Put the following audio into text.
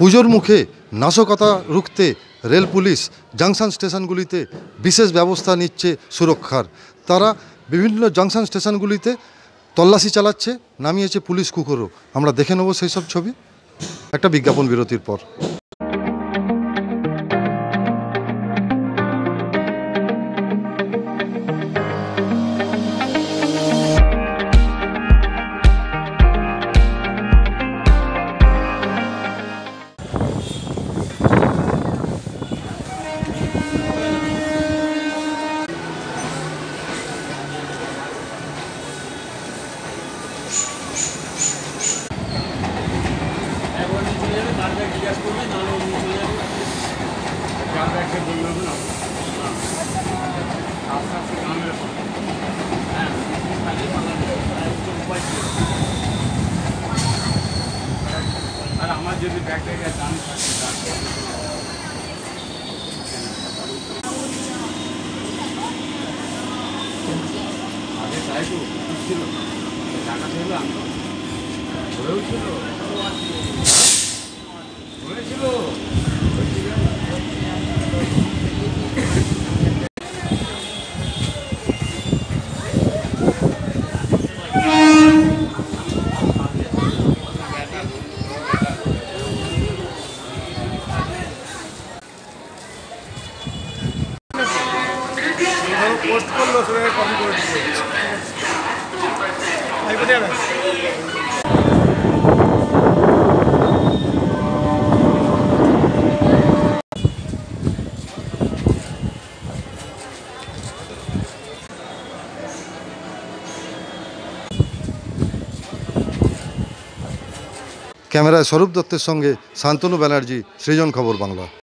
পুজোর মুখে নাশকতা রুখতে রেল পুলিশ জাংশন স্টেশনগুলিতে বিশেষ ব্যবস্থা নিচ্ছে সুরক্ষার। তারা বিভিন্ন জাংশন স্টেশনগুলিতে তল্লাশি চালাচ্ছে, নামিয়েছে পুলিশ কুকুরও। আমরা দেখে নেব সেই সব ছবি একটা বিজ্ঞাপন বিরতির পর। পোস্ট করলো সবাই কপি করে দিচ্ছে। ক্যামেরায় স্বরূপ দত্তের সঙ্গে শান্তনু ব্যানার্জি, সৃজন খবর বাংলা।